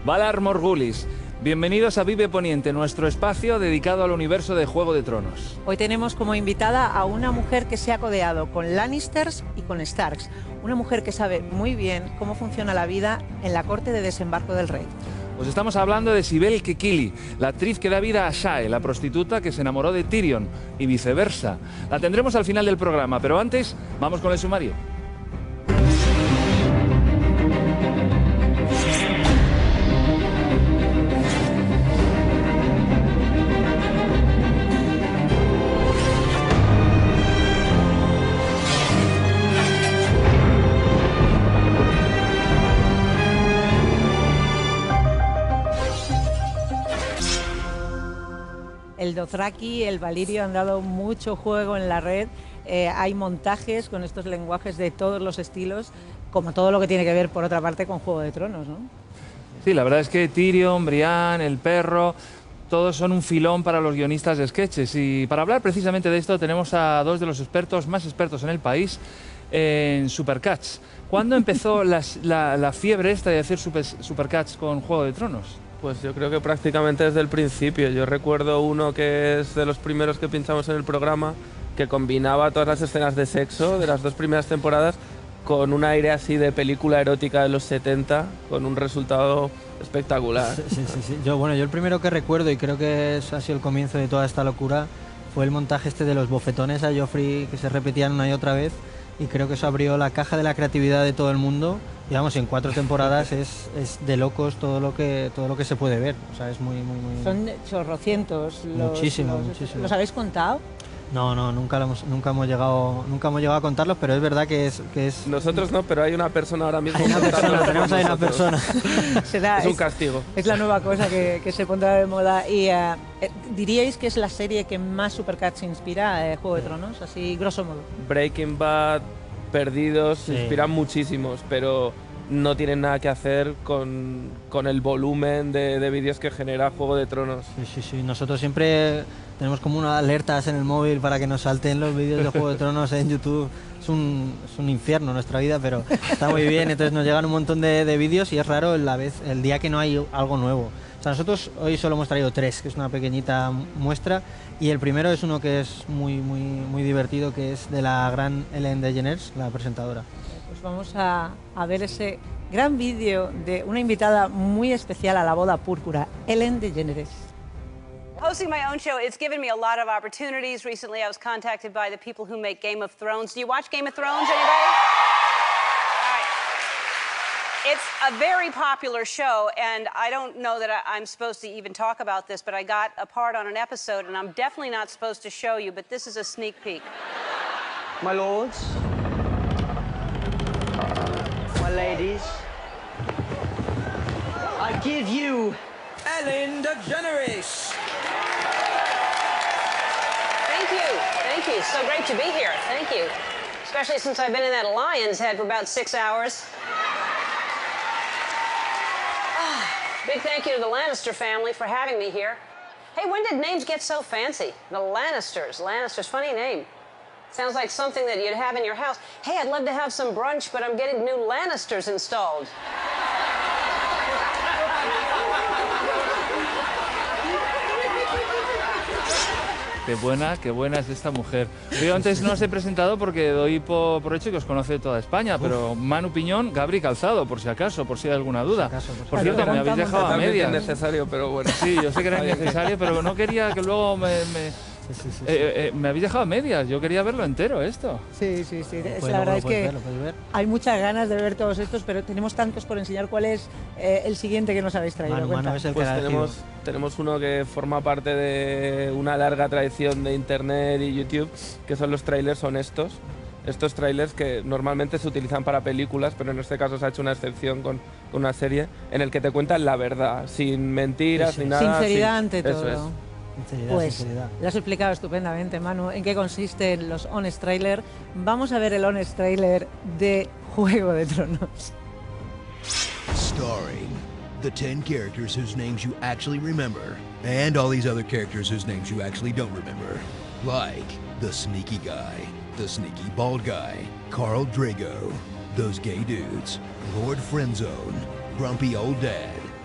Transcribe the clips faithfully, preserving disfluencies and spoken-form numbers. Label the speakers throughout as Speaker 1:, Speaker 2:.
Speaker 1: Valar Morghulis, bienvenidos a Vive Poniente, nuestro espacio dedicado al universo de Juego de Tronos.
Speaker 2: Hoy tenemos como invitada a una mujer que se ha codeado con Lannisters y con Starks. Una mujer que sabe muy bien cómo funciona la vida en la corte de desembarco del rey.
Speaker 1: Pues estamos hablando de Sibel Kekili, la actriz que da vida a Shae, la prostituta que se enamoró de Tyrion, y viceversa. La tendremos al final del programa, pero antes vamos con el sumario.
Speaker 2: El Dothraki, el Valyrio han dado mucho juego en la red. Eh, hay montajes con estos lenguajes de todos los estilos, como todo lo que tiene que ver, por otra parte, con Juego de Tronos, ¿no?
Speaker 1: Sí, la verdad es que Tyrion, Brienne, el perro, todos son un filón para los guionistas de sketches. Y para hablar precisamente de esto tenemos a dos de los expertos más expertos en el país en Supercats. ¿Cuándo empezó las, la, la fiebre esta de hacer super, Supercats con Juego de Tronos?
Speaker 3: Pues yo creo que prácticamente desde el principio. Yo recuerdo uno que es de los primeros que pinchamos en el programa, que combinaba todas las escenas de sexo de las dos primeras temporadas con un aire así de película erótica de los setenta, con un resultado espectacular.
Speaker 4: Sí, sí, sí. Yo, bueno, yo el primero que recuerdo, y creo que es, ha sido el comienzo de toda esta locura, fue el montaje este de los bofetones a Joffrey que se repetían una y otra vez, y creo que eso abrió la caja de la creatividad de todo el mundo. Digamos, en cuatro temporadas es, es de locos todo lo que todo lo que se puede ver. O sea, es muy, muy, muy...
Speaker 2: Son chorrocientos. Los,
Speaker 4: muchísimo,
Speaker 2: los,
Speaker 4: muchísimo.
Speaker 2: ¿Los habéis contado?
Speaker 4: No, no, nunca, lo hemos, nunca, hemos llegado, nunca hemos llegado a contarlos, pero es verdad que es... Que es...
Speaker 3: Nosotros no, pero hay una persona ahora mismo.
Speaker 4: Hay una persona, tenemos ahí una persona.
Speaker 2: Será,
Speaker 3: es un
Speaker 2: es,
Speaker 3: castigo.
Speaker 2: Es la nueva cosa que, que se pondrá de moda. Y uh, ¿diríais que es la serie que más Supercats inspira a eh, Juego de Tronos? Así, grosso modo.
Speaker 3: Breaking Bad, Perdidos,
Speaker 4: Sí.
Speaker 3: inspiran muchísimos, pero no tienen nada que hacer con, con el volumen de, de vídeos que genera Juego de Tronos.
Speaker 4: Sí, sí, sí. Nosotros siempre tenemos como unas alertas en el móvil para que nos salten los vídeos de Juego de Tronos en YouTube. Es un, es un infierno nuestra vida, pero está muy bien. Entonces nos llegan un montón de, de vídeos y es raro la vez, el día que no hay algo nuevo. O sea, nosotros hoy solo hemos traído tres, que es una pequeñita muestra, y el primero es uno que es muy, muy, muy divertido, que es de la gran Ellen DeGeneres, la presentadora.
Speaker 2: Pues vamos a, a ver ese gran vídeo de una invitada muy especial a la boda púrpura, Ellen DeGeneres.
Speaker 5: Hosting my own show, it's given me a lot of opportunities. Recently, I was contacted by the people who make Game of Thrones. Do you watch Game of Thrones, anybody? All right. It's a very popular show, and I don't know that I, I'm supposed to even talk about this, but I got a part on an episode, and I'm definitely not supposed to show you, but this is a sneak peek.
Speaker 6: My lords, my ladies, I give you Ellen DeGeneres.
Speaker 5: Thank you. Thank you. So great to be here. Thank you. Especially since I've been in that lion's head for about six hours. Ah, big thank you to the Lannister family for having me here. Hey, when did names get so fancy? The Lannisters. Lannisters, funny name. Sounds like something that you'd have in your house. Hey, I'd love to have some brunch, but I'm getting new Lannisters installed.
Speaker 1: Qué buena, qué buena es esta mujer. Yo antes no os he presentado porque doy por, por hecho que os conoce toda España, Uf. pero Manu Piñón, Gabri Calzado, por si acaso, por si hay alguna duda.
Speaker 4: Si acaso, por,
Speaker 1: por cierto, me habéis dejado a medias.
Speaker 3: Es necesario, pero bueno.
Speaker 1: Sí, yo sé que era innecesario, pero no quería que luego me... me... Sí, sí, sí, eh, eh, me habéis dejado a medias, yo quería verlo entero esto.
Speaker 2: Sí, sí, sí.
Speaker 4: Pues
Speaker 2: la verdad es que
Speaker 4: ver, ver.
Speaker 2: hay muchas ganas de ver todos estos, pero tenemos tantos por enseñar. ¿Cuál es eh, el siguiente que nos habéis traído?
Speaker 4: Manu, Manu es el
Speaker 3: pues
Speaker 4: que
Speaker 3: tenemos, tenemos uno que forma parte de una larga tradición de internet y YouTube, que son los trailers honestos. Estos trailers que normalmente se utilizan para películas, pero en este caso se ha hecho una excepción con, con una serie en el que te cuentan la verdad, sin mentiras, sí, sí.
Speaker 2: sin
Speaker 3: nada.
Speaker 2: Sinceridad ante
Speaker 3: Eso
Speaker 2: todo.
Speaker 3: Es.
Speaker 4: Sinceridad,
Speaker 2: pues
Speaker 4: sinceridad.
Speaker 2: lo has explicado estupendamente, Manu, en qué consisten los Honest Trailer. Vamos a ver el Honest Trailer de Juego de Tronos.
Speaker 7: Starring the ten characters whose names you actually remember, and all these other characters whose names you actually don't remember. Like the sneaky guy, the sneaky bald guy, Carl Drago, those gay dudes, Lord Friendzone, Grumpy Old Dad,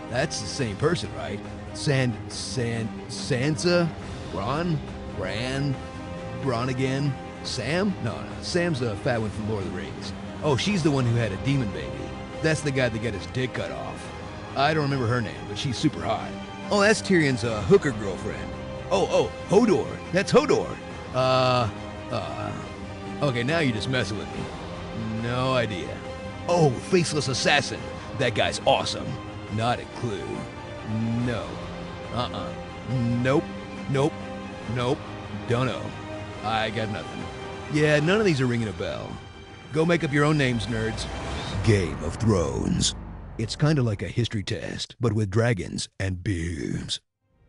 Speaker 7: That's the same person, right? Sand, Sand, Sansa? Bron? Bran? Bron again? Sam? No, no, Sam's the fat one from Lord of the Rings. Oh, she's the one who had a demon baby. That's the guy that got his dick cut off. I don't remember her name, but she's super hot. Oh, that's Tyrion's uh, hooker girlfriend. Oh, oh, Hodor. That's Hodor. Uh, uh, okay, now you're just messing with me. No idea. Oh, Faceless Assassin. That guy's awesome. Not a clue. No. Uh-uh. Nope. Nope. Nope. Don't know. I got nothing. Yeah, none of these are ringing a bell. Go make up your own names, nerds. Game of Thrones. It's kind of like a history test, but with dragons and beers.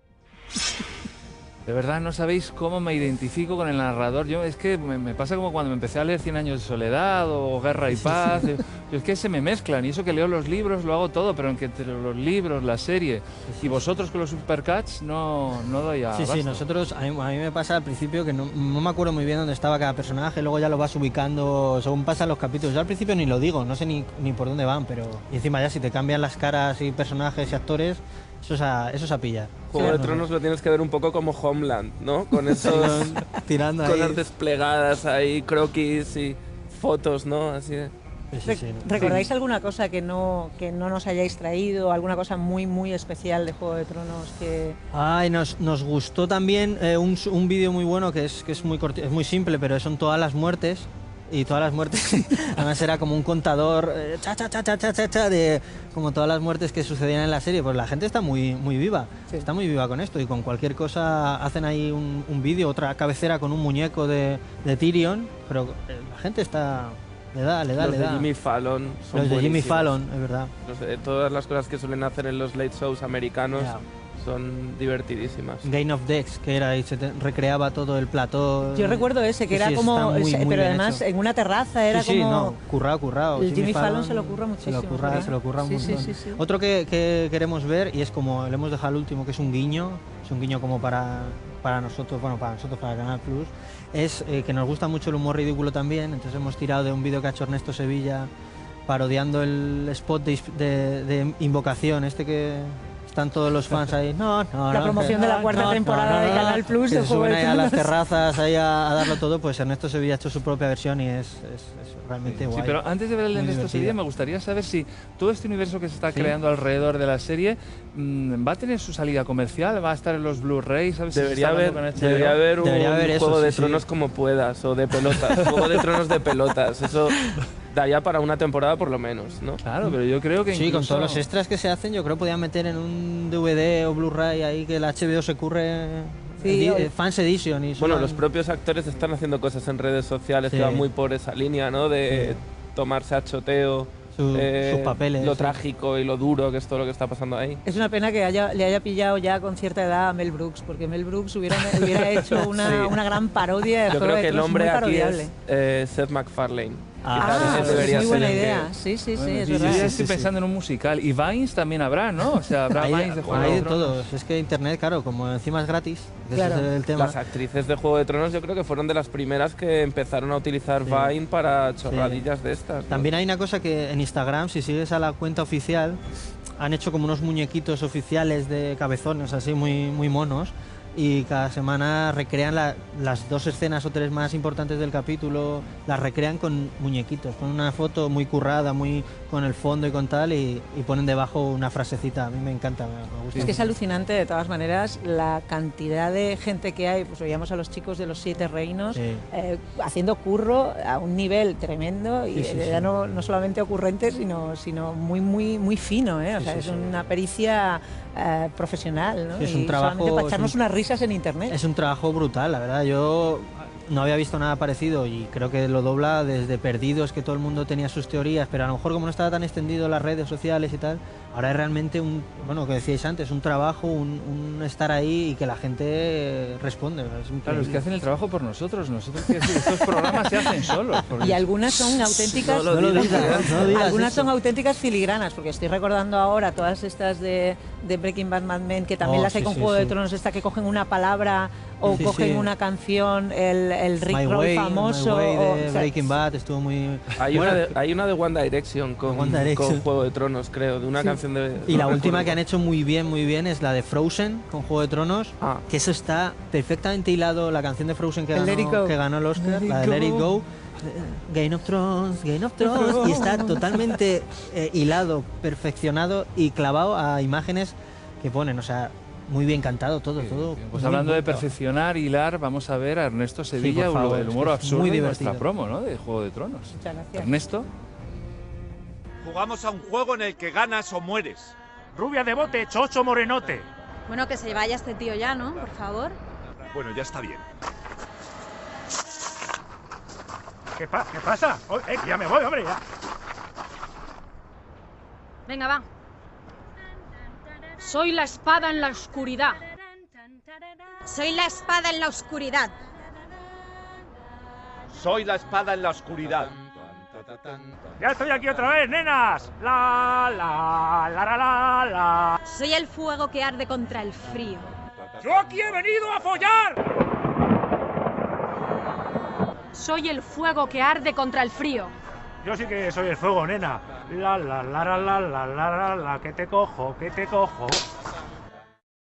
Speaker 1: De verdad no sabéis cómo me identifico con el narrador. Yo es que me, me pasa como cuando me empecé a leer Cien años de soledad o Guerra y Paz. Yo, yo es que se me mezclan y eso que leo los libros lo hago todo, pero en que entre los libros, la serie y vosotros con los Supercats no, no doy a
Speaker 4: Sí,
Speaker 1: abasto.
Speaker 4: sí, nosotros, a mí, a mí me pasa al principio que no, no me acuerdo muy bien dónde estaba cada personaje, luego ya lo vas ubicando según pasan los capítulos. Yo al principio ni lo digo, no sé ni, ni por dónde van, pero... Y encima ya si te cambian las caras y personajes y actores, eso es a, eso es a pillar.
Speaker 3: Juego
Speaker 4: Sí,
Speaker 3: de
Speaker 4: no,
Speaker 3: Tronos lo tienes que ver un poco como Homeland, ¿no? Con esos
Speaker 4: tirando ahí.
Speaker 3: cosas desplegadas ahí, croquis y fotos, ¿no? Así de...
Speaker 4: Sí, sí, no.
Speaker 2: ¿Recordáis alguna cosa que no, que no nos hayáis traído? ¿Alguna cosa muy, muy especial de Juego de Tronos que...?
Speaker 4: Ay, nos, nos gustó también eh, un, un vídeo muy bueno que es, que es muy corti- es muy simple, pero son todas las muertes. Y todas las muertes, además era como un contador, eh, cha, cha, cha, cha, cha, cha, cha, de como todas las muertes que sucedían en la serie. Pues la gente está muy, muy viva,
Speaker 2: Sí.
Speaker 4: está muy viva con esto y con cualquier cosa hacen ahí un, un vídeo, otra cabecera con un muñeco de, de Tyrion, pero eh, la gente está, le da, le da,
Speaker 3: Los
Speaker 4: le
Speaker 3: de
Speaker 4: da.
Speaker 3: Jimmy Fallon son
Speaker 4: Los de Jimmy
Speaker 3: buenísimos.
Speaker 4: Fallon, es verdad.
Speaker 3: Los de- todas las cosas que suelen hacer en los late shows americanos
Speaker 4: Ya.
Speaker 3: son divertidísimas.
Speaker 4: Game of Decks, que era y se te- recreaba todo el plató.
Speaker 2: Yo recuerdo ese, que
Speaker 4: Sí,
Speaker 2: era
Speaker 4: sí,
Speaker 2: como...
Speaker 4: está muy,
Speaker 2: ese-
Speaker 4: muy
Speaker 2: pero
Speaker 4: bien
Speaker 2: además
Speaker 4: hecho.
Speaker 2: en una terraza era
Speaker 4: sí, sí,
Speaker 2: como...
Speaker 4: no, currado, currado.
Speaker 2: El Jimmy Fallon se lo curra
Speaker 4: Se
Speaker 2: muchísimo,
Speaker 4: lo curra,
Speaker 2: ¿verdad?
Speaker 4: se lo curra un
Speaker 2: Sí, sí,
Speaker 4: montón.
Speaker 2: sí, sí.
Speaker 4: Otro que, que queremos ver, y es como, le hemos dejado el último, que es un guiño, es un guiño como para, para nosotros, bueno, para nosotros, para Canal Plus, es eh, que nos gusta mucho el humor ridículo también, entonces hemos tirado de un vídeo que ha hecho Ernesto Sevilla parodiando el spot de, de- de Invocación, este que... Están todos los fans ahí. No, no,
Speaker 2: La
Speaker 4: no,
Speaker 2: promoción de la cuarta temporada de Canal Plus
Speaker 4: que
Speaker 2: de
Speaker 4: se
Speaker 2: Juego
Speaker 4: suben
Speaker 2: de
Speaker 4: ahí a las
Speaker 2: Tronos.
Speaker 4: terrazas ahí a, a darlo todo. Pues Ernesto Sevilla ha hecho su propia versión y es, es, es realmente
Speaker 1: Sí,
Speaker 4: guay.
Speaker 1: pero antes de ver el de
Speaker 4: Muy
Speaker 1: Ernesto
Speaker 4: divertida.
Speaker 1: Sevilla, me gustaría saber si todo este universo que se está
Speaker 4: Sí.
Speaker 1: creando alrededor de la serie mm, va a tener su salida comercial, va a estar en los Blu-rays, ¿sabes? Si se
Speaker 3: Debería
Speaker 1: está
Speaker 3: haber,
Speaker 1: hablando con H B O.
Speaker 3: debería haber un
Speaker 4: Debería haber eso,
Speaker 3: Juego de
Speaker 4: sí, sí.
Speaker 3: Tronos como puedas, o de pelotas. Juego de Tronos de pelotas. Eso daría para una temporada por lo menos, ¿no?
Speaker 1: Claro, pero yo creo que
Speaker 4: Sí, con
Speaker 1: incluso-
Speaker 4: todos los extras que se hacen, yo creo que podían meter en un D V D o Blu-ray ahí que el H B O se curre.
Speaker 2: Sí,
Speaker 4: edi-
Speaker 2: o-
Speaker 4: eh, Fans Edition. Y
Speaker 3: Bueno,
Speaker 4: suban-
Speaker 3: los propios actores están haciendo cosas en redes sociales
Speaker 4: Sí.
Speaker 3: que van muy por esa línea, ¿no? De tomarse a choteo
Speaker 4: Su-
Speaker 3: eh,
Speaker 4: sus papeles,
Speaker 3: lo
Speaker 4: sí.
Speaker 3: trágico y lo duro que es todo lo que está pasando ahí.
Speaker 2: Es una pena que haya, le haya pillado ya con cierta edad a Mel Brooks, porque Mel Brooks hubiera, hubiera hecho una,
Speaker 3: Sí.
Speaker 2: una gran parodia de
Speaker 3: Yo
Speaker 2: Juego
Speaker 3: creo
Speaker 2: de
Speaker 3: que el
Speaker 2: Tronos,
Speaker 3: hombre
Speaker 2: muy
Speaker 3: aquí
Speaker 2: parodiable.
Speaker 3: es eh, Seth MacFarlane.
Speaker 4: Ah,
Speaker 3: Quizás
Speaker 2: Ah,
Speaker 3: ese
Speaker 2: pues
Speaker 3: debería
Speaker 2: muy
Speaker 3: ser
Speaker 2: buena
Speaker 3: el que-
Speaker 2: idea. Sí, sí, sí,
Speaker 1: Bueno,
Speaker 2: es
Speaker 1: sí, yo
Speaker 2: verdad.
Speaker 1: ya
Speaker 4: sí,
Speaker 1: estoy
Speaker 4: sí.
Speaker 1: pensando en un musical. Y Vines también habrá, ¿no? O sea, habrá
Speaker 4: Hay,
Speaker 1: Vines de Juego
Speaker 4: hay
Speaker 1: de
Speaker 4: de
Speaker 1: Tronos.
Speaker 4: todos. Es que internet, claro, como encima es gratis, que
Speaker 2: Claro.
Speaker 4: ese es el tema.
Speaker 3: Las actrices de Juego de Tronos yo creo que fueron de las primeras que empezaron a utilizar
Speaker 4: Sí.
Speaker 3: Vine para chorradillas de estas. ¿no?
Speaker 4: También hay una cosa que en Instagram, si sigues a la cuenta oficial, han hecho como unos muñequitos oficiales de cabezones así muy, muy monos y cada semana recrean la- las dos escenas o tres más importantes del capítulo, las recrean con muñequitos, con una foto muy currada, muy con el fondo y con tal y, y ponen debajo una frasecita. A mí me encanta, me, me gusta.
Speaker 2: Es que es
Speaker 4: mucho.
Speaker 2: alucinante de todas maneras la cantidad de gente que hay, pues veíamos a los chicos de los Siete Reinos
Speaker 4: Sí.
Speaker 2: eh, haciendo curro a un nivel tremendo y
Speaker 4: Sí, sí,
Speaker 2: ya
Speaker 4: sí.
Speaker 2: no, no solamente ocurrente sino, sino muy muy muy fino, ¿eh? O
Speaker 4: Sí,
Speaker 2: sea,
Speaker 4: sí,
Speaker 2: es
Speaker 4: sí.
Speaker 2: una pericia eh, profesional, ¿no?
Speaker 4: Sí, es un
Speaker 2: y
Speaker 4: trabajo-
Speaker 2: solamente para
Speaker 4: es
Speaker 2: echarnos
Speaker 4: un-
Speaker 2: unas risas en internet.
Speaker 4: Es un trabajo brutal, la verdad. Yo no había visto nada parecido y creo que lo dobla desde Perdidos, que todo el mundo tenía sus teorías, pero a lo mejor como no estaba tan extendido en las redes sociales y tal, ahora es realmente un, bueno, que decíais antes, un trabajo, un, un estar ahí y que la gente responde. Es
Speaker 1: Claro, es
Speaker 4: increíble.
Speaker 1: que hacen el trabajo por nosotros. Nosotros, que estos programas se hacen solos. porque-
Speaker 2: Y algunas son auténticas.
Speaker 4: No lo digas, no lo digas
Speaker 2: algunas
Speaker 4: eso.
Speaker 2: son auténticas filigranas, porque estoy recordando ahora todas estas de, de Breaking Bad, Mad Men, que también
Speaker 4: Oh,
Speaker 2: las hay
Speaker 4: sí,
Speaker 2: con
Speaker 4: sí,
Speaker 2: Juego de
Speaker 4: sí.
Speaker 2: Tronos, esta que cogen una palabra o
Speaker 4: Sí,
Speaker 2: cogen
Speaker 4: sí.
Speaker 2: una canción, el, el Rick
Speaker 4: My
Speaker 2: Roll
Speaker 4: Way,
Speaker 2: famoso.
Speaker 4: My Way
Speaker 2: o-
Speaker 4: de
Speaker 2: o sea,
Speaker 4: Breaking Bad estuvo muy...
Speaker 3: Hay,
Speaker 4: Bueno,
Speaker 3: una de, hay una de One Direction con,
Speaker 4: One Direction.
Speaker 3: con Juego de Tronos, creo, de una canción de...
Speaker 4: Y
Speaker 3: no
Speaker 4: la última
Speaker 3: recuerdo.
Speaker 4: que han hecho muy bien, muy bien es la de Frozen con Juego de Tronos,
Speaker 3: Ah.
Speaker 4: que eso está perfectamente hilado, la canción de Frozen que,
Speaker 2: El Let It
Speaker 4: ganó,
Speaker 2: Go.
Speaker 4: que ganó el Oscar,
Speaker 2: Let It
Speaker 4: la de Let It
Speaker 2: Go.
Speaker 4: Go, eh, Game of Thrones, Game of Thrones, y está totalmente eh, hilado, perfeccionado y clavado a imágenes que ponen, o sea, muy bien cantado todo, todo.
Speaker 1: Pues
Speaker 4: muy
Speaker 1: hablando de
Speaker 4: buen trabajo.
Speaker 1: perfeccionar, hilar, vamos a ver a Ernesto Sevilla,
Speaker 4: por favor,
Speaker 1: el
Speaker 4: es
Speaker 1: humor
Speaker 4: que es
Speaker 1: absurdo
Speaker 4: muy
Speaker 1: de nuestra
Speaker 4: divertido.
Speaker 1: promo, ¿no? De Juego de Tronos.
Speaker 2: Muchas gracias.
Speaker 1: Ernesto.
Speaker 8: Jugamos a un juego en el que ganas o mueres. Rubia de bote, chocho morenote.
Speaker 9: Bueno, que se vaya este tío ya, ¿no? Por favor.
Speaker 8: Bueno, ya está bien. ¿Qué, pa ¿Qué pasa? Oh, eh, que ya me voy, hombre, ya.
Speaker 9: Venga, va. Soy la espada en la oscuridad. Soy la espada en la oscuridad.
Speaker 8: Soy la espada en la oscuridad. Ya estoy aquí otra vez, nenas. La, la, la, la, la, la.
Speaker 9: Soy el fuego que arde contra el frío.
Speaker 8: Yo aquí he venido a follar.
Speaker 9: Soy el fuego que arde contra el frío.
Speaker 8: Yo sí que soy el fuego, nena. La, la, la, la, la, la, la, la, la, que te cojo, que te cojo.